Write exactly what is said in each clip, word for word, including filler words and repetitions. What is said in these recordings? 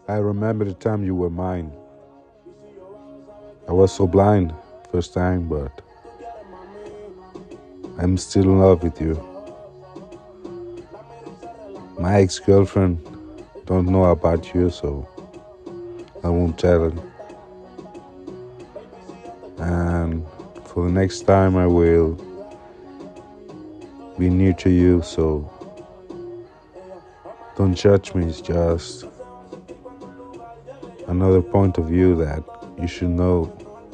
I remember the time you were mine. I was so blind first time, but I'm still in love with you. My ex-girlfriend don't know about you, so I won't tell her. And for the next time I will be near to you, so don't judge me. It's just another point of view that you should know.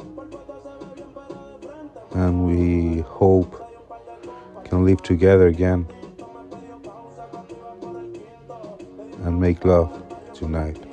And we hope can live together again and make love tonight.